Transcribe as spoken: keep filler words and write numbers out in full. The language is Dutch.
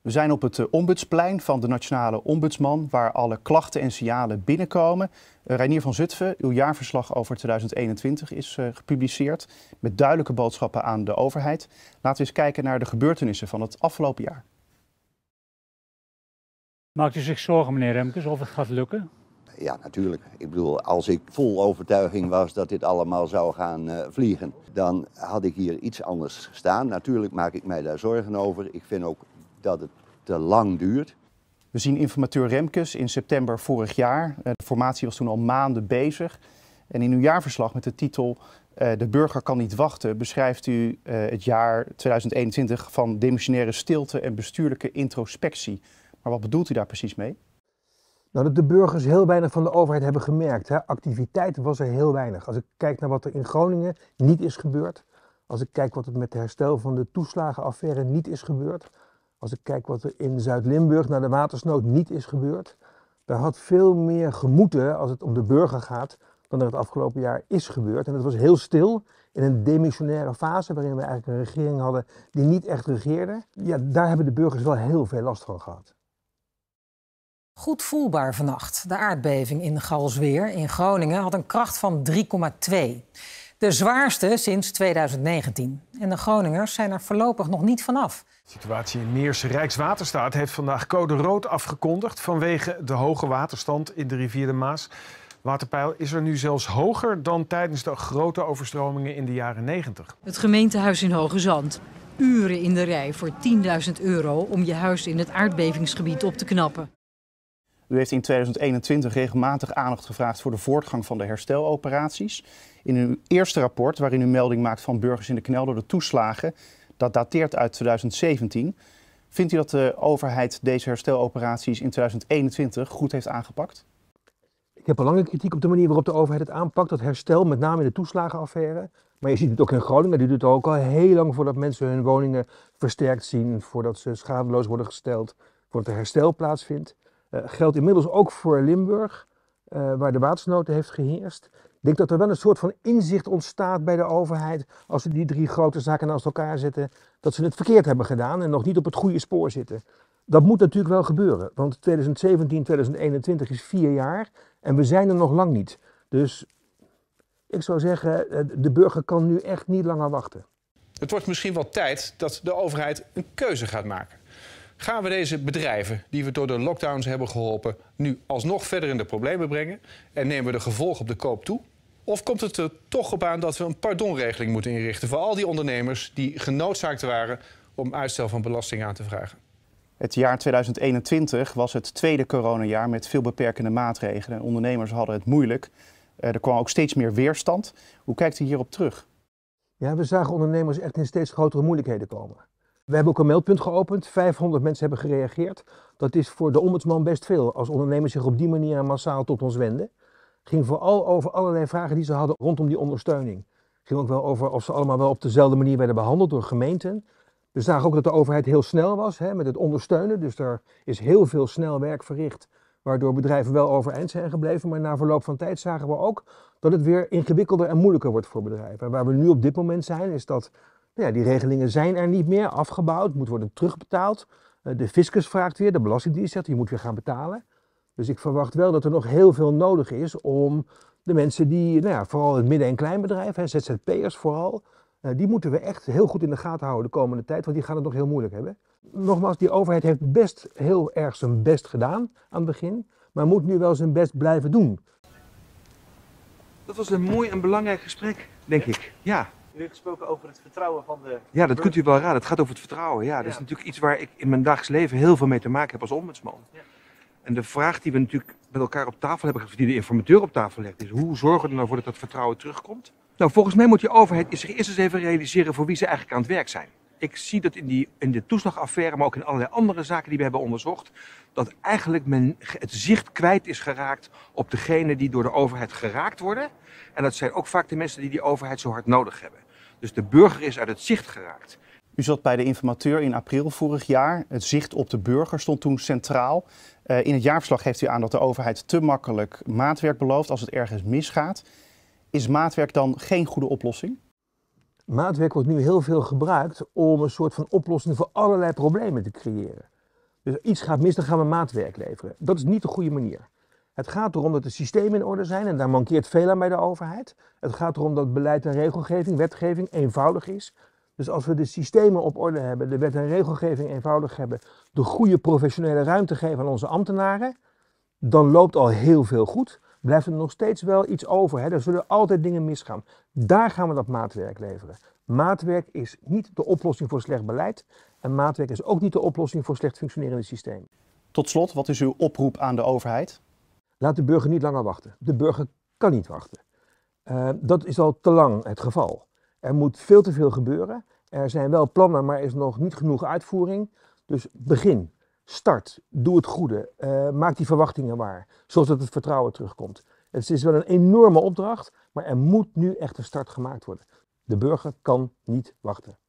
We zijn op het Ombudsplein van de Nationale Ombudsman, waar alle klachten en signalen binnenkomen. Uh, Reinier van Zutphen, uw jaarverslag over tweeduizend eenentwintig is uh, gepubliceerd met duidelijke boodschappen aan de overheid. Laten we eens kijken naar de gebeurtenissen van het afgelopen jaar. Maakt u zich zorgen, meneer Remkes, of het gaat lukken? Ja, natuurlijk. Ik bedoel, als ik vol overtuiging was dat dit allemaal zou gaan uh, vliegen, dan had ik hier iets anders gestaan. Natuurlijk maak ik mij daar zorgen over. Ik vind ook dat het te lang duurt. We zien informateur Remkes in september vorig jaar. De formatie was toen al maanden bezig. En in uw jaarverslag met de titel uh, De burger kan niet wachten beschrijft u uh, het jaar tweeduizend eenentwintig van demissionaire stilte en bestuurlijke introspectie. Maar wat bedoelt u daar precies mee? Nou, dat de burgers heel weinig van de overheid hebben gemerkt. Hè. Activiteit was er heel weinig. Als ik kijk naar wat er in Groningen niet is gebeurd. Als ik kijk wat er met het herstel van de toeslagenaffaire niet is gebeurd. Als ik kijk wat er in Zuid-Limburg na de watersnood niet is gebeurd. Daar had veel meer gemoeten als het om de burger gaat dan er het afgelopen jaar is gebeurd. En het was heel stil in een demissionaire fase waarin we eigenlijk een regering hadden die niet echt regeerde. Ja, daar hebben de burgers wel heel veel last van gehad. Goed voelbaar vannacht. De aardbeving in Galsweer in Groningen had een kracht van drie komma twee. De zwaarste sinds tweeduizend negentien. En de Groningers zijn er voorlopig nog niet vanaf. De situatie in Meerse Rijkswaterstaat heeft vandaag code rood afgekondigd vanwege de hoge waterstand in de rivier de Maas. Waterpeil is er nu zelfs hoger dan tijdens de grote overstromingen in de jaren negentig. Het gemeentehuis in Hoge Zand. Uren in de rij voor tienduizend euro om je huis in het aardbevingsgebied op te knappen. U heeft in tweeduizend eenentwintig regelmatig aandacht gevraagd voor de voortgang van de hersteloperaties. In uw eerste rapport, waarin u melding maakt van burgers in de knel door de toeslagen, dat dateert uit tweeduizend zeventien. Vindt u dat de overheid deze hersteloperaties in tweeduizend eenentwintig goed heeft aangepakt? Ik heb al lange kritiek op de manier waarop de overheid het aanpakt, dat herstel, met name in de toeslagenaffaire. Maar je ziet het ook in Groningen, die doet het ook al heel lang voordat mensen hun woningen versterkt zien, voordat ze schadeloos worden gesteld, voordat er herstel plaatsvindt. Uh, geldt inmiddels ook voor Limburg, uh, waar de watersnood heeft geheerst. Ik denk dat er wel een soort van inzicht ontstaat bij de overheid als ze die drie grote zaken naast elkaar zetten, dat ze het verkeerd hebben gedaan en nog niet op het goede spoor zitten. Dat moet natuurlijk wel gebeuren, want tweeduizend zeventien, tweeduizend eenentwintig is vier jaar en we zijn er nog lang niet. Dus ik zou zeggen, de burger kan nu echt niet langer wachten. Het wordt misschien wel tijd dat de overheid een keuze gaat maken. Gaan we deze bedrijven, die we door de lockdowns hebben geholpen, nu alsnog verder in de problemen brengen en nemen we de gevolgen op de koop toe? Of komt het er toch op aan dat we een pardonregeling moeten inrichten voor al die ondernemers die genoodzaakt waren om uitstel van belasting aan te vragen? Het jaar tweeduizend eenentwintig was het tweede coronajaar met veel beperkende maatregelen. Ondernemers hadden het moeilijk. Er kwam ook steeds meer weerstand. Hoe kijkt u hierop terug? Ja, we zagen ondernemers echt in steeds grotere moeilijkheden komen. We hebben ook een meldpunt geopend, vijfhonderd mensen hebben gereageerd. Dat is voor de ombudsman best veel, als ondernemers zich op die manier massaal tot ons wenden. Het ging vooral over allerlei vragen die ze hadden rondom die ondersteuning. Het ging ook wel over of ze allemaal wel op dezelfde manier werden behandeld door gemeenten. We zagen ook dat de overheid heel snel was hè, met het ondersteunen. Dus er is heel veel snel werk verricht, waardoor bedrijven wel overeind zijn gebleven. Maar na verloop van tijd zagen we ook dat het weer ingewikkelder en moeilijker wordt voor bedrijven. En waar we nu op dit moment zijn, is dat ja, die regelingen zijn er niet meer, afgebouwd, moet worden terugbetaald. De fiscus vraagt weer, de Belastingdienst zegt, je moet weer gaan betalen. Dus ik verwacht wel dat er nog heel veel nodig is om de mensen die, nou ja, vooral het midden- en kleinbedrijf, hè, Z Z P'ers vooral, die moeten we echt heel goed in de gaten houden de komende tijd, want die gaan het nog heel moeilijk hebben. Nogmaals, die overheid heeft best heel erg zijn best gedaan aan het begin, maar moet nu wel zijn best blijven doen. Dat was een mooi en belangrijk gesprek, denk ik. Ja. U heeft gesproken over het vertrouwen van de... Ja, dat kunt u wel raden. Het gaat over het vertrouwen. Ja, dat ja. is natuurlijk iets waar ik in mijn dagelijks leven heel veel mee te maken heb als ombudsman. Ja. En de vraag die we natuurlijk met elkaar op tafel hebben gezet, die de informateur op tafel legt, is hoe zorgen we er nou voor dat dat vertrouwen terugkomt? Nou, volgens mij moet die overheid zich eerst eens even realiseren voor wie ze eigenlijk aan het werk zijn. Ik zie dat in, die, in de toeslagaffaire, maar ook in allerlei andere zaken die we hebben onderzocht, dat eigenlijk men het zicht kwijt is geraakt op degenen die door de overheid geraakt worden. En dat zijn ook vaak de mensen die die overheid zo hard nodig hebben. Dus de burger is uit het zicht geraakt. U zat bij de informateur in april vorig jaar. Het zicht op de burger stond toen centraal. Uh, in het jaarverslag geeft u aan dat de overheid te makkelijk maatwerk belooft als het ergens misgaat. Is maatwerk dan geen goede oplossing? Maatwerk wordt nu heel veel gebruikt om een soort van oplossing voor allerlei problemen te creëren. Dus iets gaat mis, dan gaan we maatwerk leveren. Dat is niet de goede manier. Het gaat erom dat de systemen in orde zijn en daar mankeert veel aan bij de overheid. Het gaat erom dat beleid en regelgeving, wetgeving eenvoudig is. Dus als we de systemen op orde hebben, de wet en regelgeving eenvoudig hebben, de goede professionele ruimte geven aan onze ambtenaren, dan loopt al heel veel goed. Blijft er nog steeds wel iets over. Hè? Er zullen altijd dingen misgaan. Daar gaan we dat maatwerk leveren. Maatwerk is niet de oplossing voor slecht beleid. En maatwerk is ook niet de oplossing voor slecht functionerende systemen. Tot slot, wat is uw oproep aan de overheid? Laat de burger niet langer wachten. De burger kan niet wachten. Uh, dat is al te lang het geval. Er moet veel te veel gebeuren. Er zijn wel plannen, maar er is nog niet genoeg uitvoering. Dus begin, start, doe het goede. Uh, maak die verwachtingen waar, zodat het vertrouwen terugkomt. Het is wel een enorme opdracht, maar er moet nu echt een start gemaakt worden. De burger kan niet wachten.